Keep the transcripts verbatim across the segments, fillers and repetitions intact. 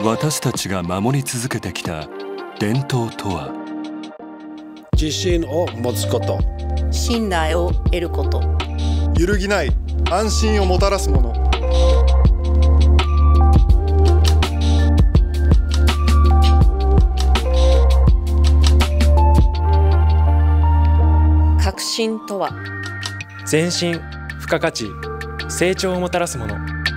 私たちが守り続けてきた伝統とは。 自信を持つこと、 信頼を得ること、 揺るぎない安心をもたらすもの。 革新とは、 前進、付加価値、成長をもたらすもの。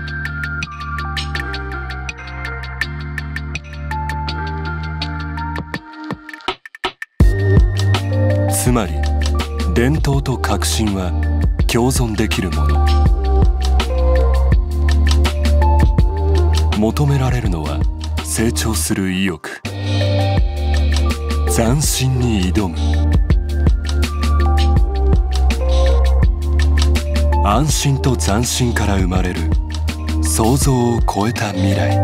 つまり伝統と革新は共存できるもの。求められるのは成長する意欲、斬新に挑む、安心と斬新から生まれる想像を超えた未来。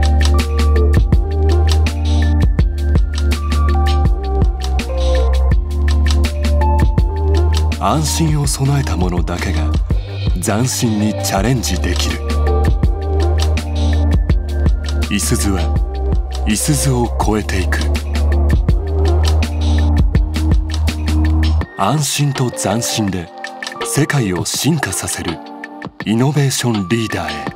安心を備えた者だけが斬新にチャレンジできる。いすゞはいすゞを超えていく。安心と斬新で世界を進化させるイノベーションリーダーへ。